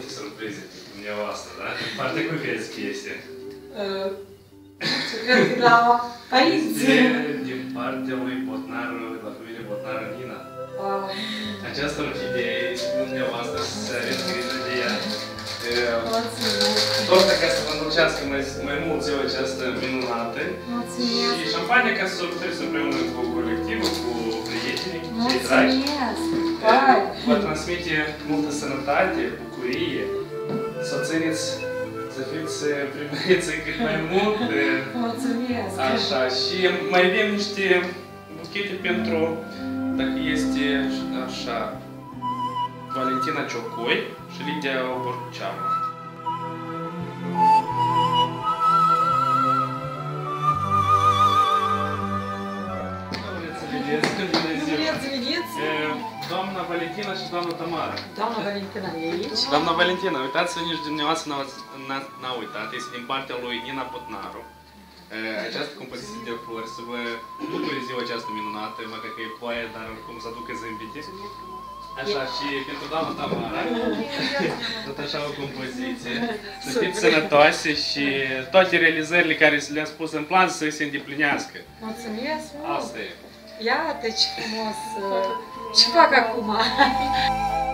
multe surprize pentru dumneavoastră, da? Din partea cui crezi că este? Cred că la părinți. Din partea lui Botnaru, la familia Botnaru Nina. Aceasta orhidee dumneavoastră să aveți grijă de ea. Torta ca să vă înducească mai mult ziua aceasta minunată. Mulțumesc! Și șampania ca să o sărbătoriți împreună cu colectivul, cu prietenii, cu cei dragi. Vă transmite multă sănătate, bucurie, să o țineți, să fiți primeriți cât mai mult. Mulțumesc! Așa, și mai avem niște buchete pentru, dacă este așa, Valentina Ciocoi și Lidia Borceanu. Doamna Valentina și doamna Tamara. Doamna Valentina e aici. Doamna Valentina, uitați-vă, nici dumneavoastră n-a uitat, este din partea lui Nina Botnaru. Această compoziție de flori, să vă bucure ziua aceasta minunată, măcar că e ploaie, dar oricum să aducă zâmbite. Așa, și pentru doamna Tamara, tot așa o compoziție. Să fiți sănătoase și toate realizările care le-am spus în plan să se îndeplinească. Mulțumesc mult! Asta e. Iată ce frumos! Ce fac acum?